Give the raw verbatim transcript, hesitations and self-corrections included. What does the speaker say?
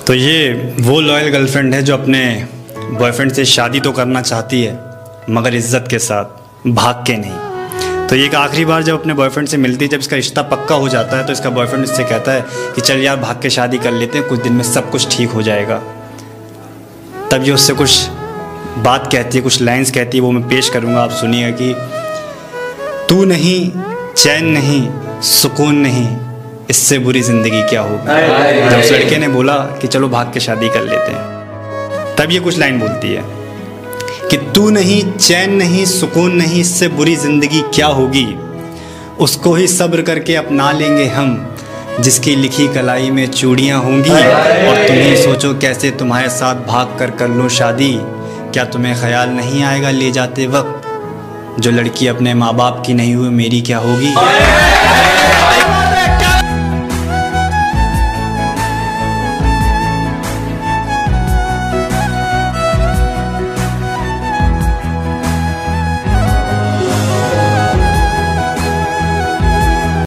तो ये वो लॉयल गर्लफ्रेंड है जो अपने बॉयफ्रेंड से शादी तो करना चाहती है मगर इज्जत के साथ, भाग के नहीं। तो ये एक आखिरी बार जब अपने बॉयफ्रेंड से मिलती है, जब इसका रिश्ता पक्का हो जाता है तो इसका बॉयफ्रेंड इससे कहता है कि चल यार भाग के शादी कर लेते हैं, कुछ दिन में सब कुछ ठीक हो जाएगा। तब ये उससे कुछ बात कहती है, कुछ लाइंस कहती है, वो मैं पेश करूँगा, आप सुनिएगा कि तू नहीं, चैन नहीं, सुकून नहीं, इससे बुरी ज़िंदगी क्या होगी। जब उस लड़के ने बोला कि चलो भाग के शादी कर लेते हैं, तब ये कुछ लाइन बोलती है कि तू नहीं, चैन नहीं, सुकून नहीं, इससे बुरी ज़िंदगी क्या होगी। उसको ही सब्र करके अपना लेंगे हम, जिसकी लिखी कलाई में चूड़ियाँ होंगी। और तुम ही सोचो कैसे तुम्हारे साथ भाग कर कर लो शादी। क्या तुम्हें ख्याल नहीं आएगा ले जाते वक्त, जो लड़की अपने माँ बाप की नहीं हुई मेरी क्या होगी।